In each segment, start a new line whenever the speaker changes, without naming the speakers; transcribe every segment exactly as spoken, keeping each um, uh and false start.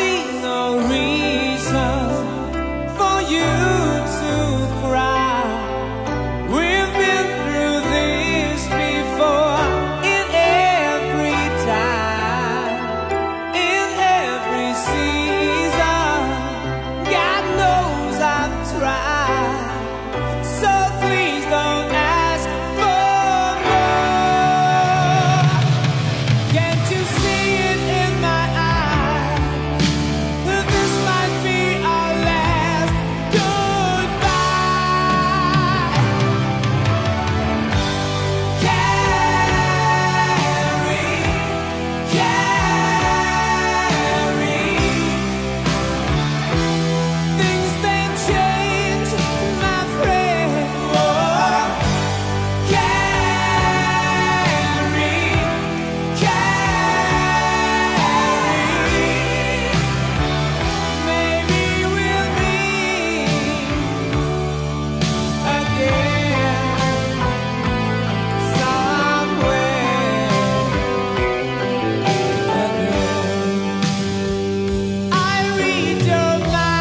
see no reason for you to cry. We've been through this before, in every time, in every season. God knows I've tried, so please don't ask for more. Can't you see it in my eyes, that this might be our last goodbye? Carry, carry. Things they change, my friend. Oh, carry, carry. Maybe we'll meet again somewhere again. I read your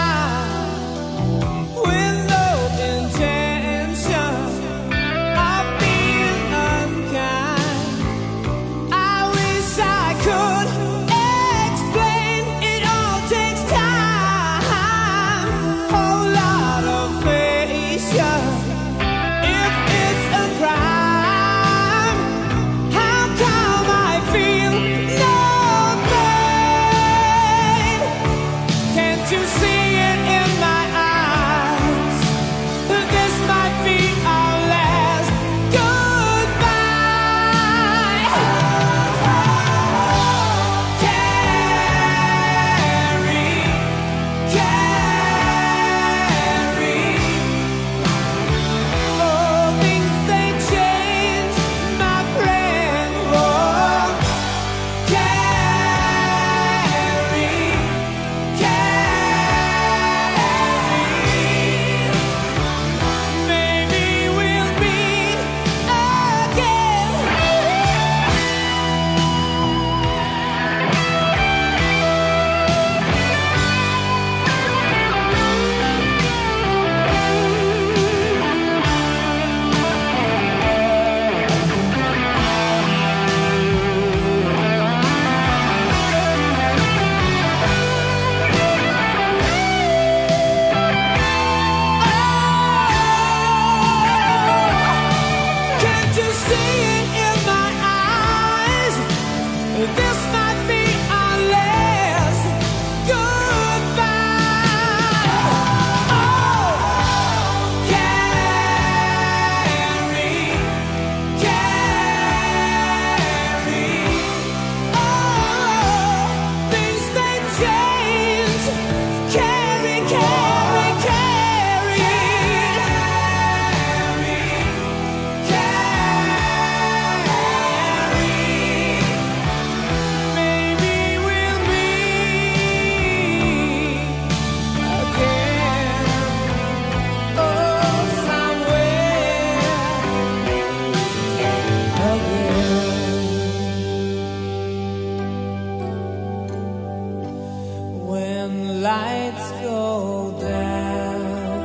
mind with no intention of being unkind. I wish I could explain. It all takes time, whole lot of patience. If it's a crime, how come I feel no pain? Can't you see it in my eyes, that this might be our last goodbye? Carry, carry. Oh, things they change, my friend. Oh, carry, carry. Maybe we'll meet again. Can't you see it in my eyes? This might be our last goodbye. Oh, carry, carry. Oh, things they change. Carry, carry, carry. Carry. Maybe we'll meet again. Oh, somewhere again. When lights go down,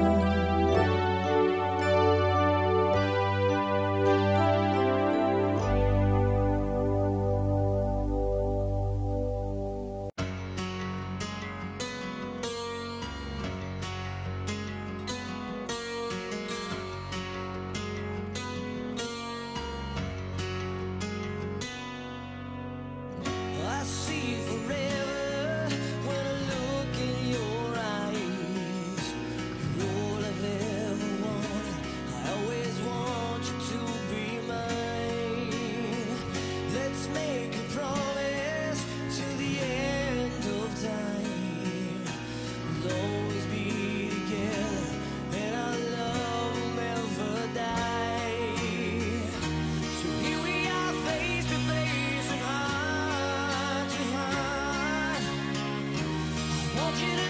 I see forever when I look in your eyes. You're all I've ever wanted. I always want you to be mine. Let's make a promise to the end of time. We'll always be together, and our love will never die. So here we are, face to face and heart to heart. I want you to